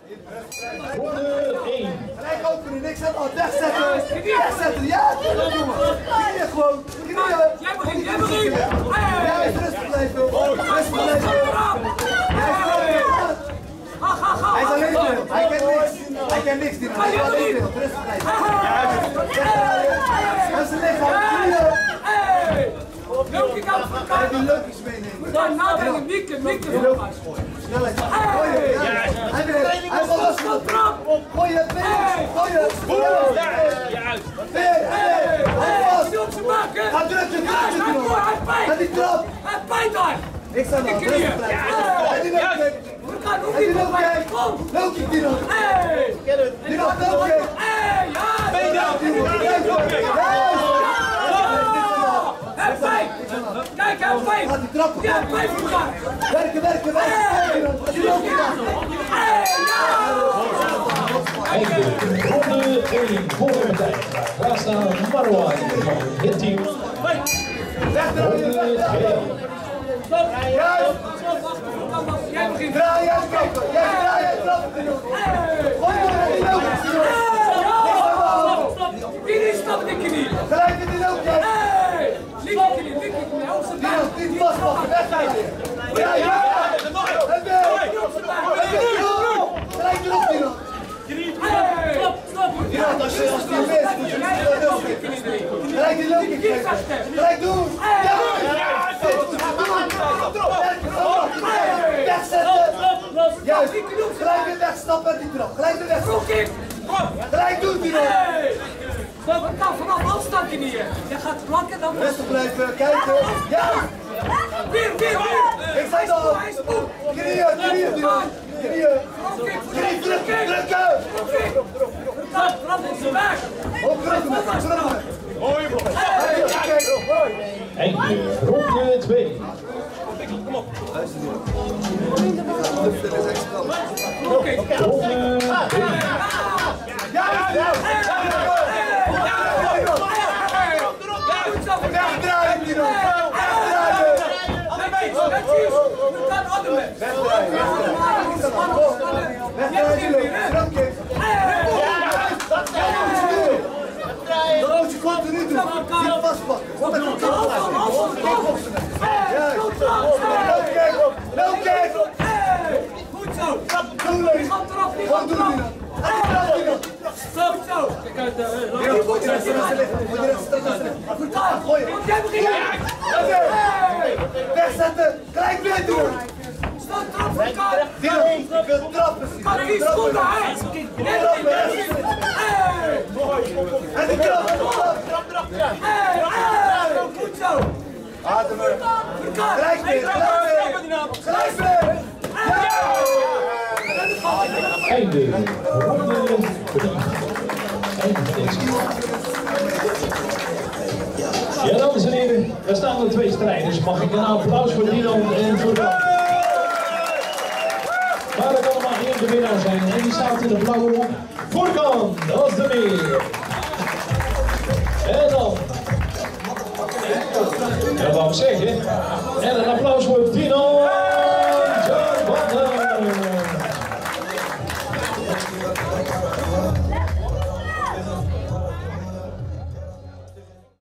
Ronde 1. Gelijk openen, niks aan de wegzetten. Wegzetten, ja, jongen. Knieën gewoon. Knieën. Jij begint. Ja, rustig blijven. Rustig blijven. Hij is alleen maar. Hij kent niks. Hij kent niks. Hij is alleen maar. Rustig blijven. Hij is een lichaam. Knieën. Leuke kant van elkaar. Hij wil leukjes meenemen. Dan nadenken, Mieke. Snelheid. Hij wil los van de trap. Gooi je been. Gooi je. Ga drukken. Ga die trap. Hij pijn daar. Niks aan de hand. Rustig blijven. Hij die leuk. Hij die leuk. Leuk die nog. Die nog leuk. Kijk, hij heeft pijn! Gaat die trappen. Ja, pijn voor elkaar! Werken. Ronde 1. Volgende tijd. Daar staan Marwan van het team. Ronde 2. Jij begint! Draai uit, kijk. Draai uit, trappen. Gooi je die leuk. Wie stapt in de knie? Gelijk in die leuk. Linkerknie. Die vastpakken, wegrijden. Ja. Gelijk erop, die nog. Ja, als die mist, moet je niet gelijk die leuke krijgen. Gelijk doen. Ja. Wegzetten. Juist. Gelijk weer wegstappen uit die trap. Gelijk weer wegstappen. Gelijk doen, die nog. Wat kan vanaf afstand knieën? Je gaat plakken dan. Rustig blijven, kijken. Ja. Weer. Ik zei al. Knieën, die nog. Knieën, drukken. Trap op zijn weg. Opdrukken. Einde ronde 2. Ronde 3. Wegdraaien, die nog. Dat moet je continu doen. Die vastpakken. Goed zo. Die gaat eraf, die gaat eraf. Stop zo. Kijk uit. Jij begint. Wegzetten. Gelijk weer doen. Stop trap voor elkaar. Ik wil trappen. Kan er iets goed naar. En die trap. Goed zo. Ademen. Gelijk weer. Gelijk weer. Einde ronde 3. Einde van deze. Ja, dames en heren, er staan er 2 strijders. Mag ik een applaus voor Dinant en voor Jan? Maar er kan er maar 1 de winnaar zijn en die staat in de blauwe hoek. Voorkan, dat was de meer. En dan. Dat wou ik zeggen. En een applaus voor Dinant.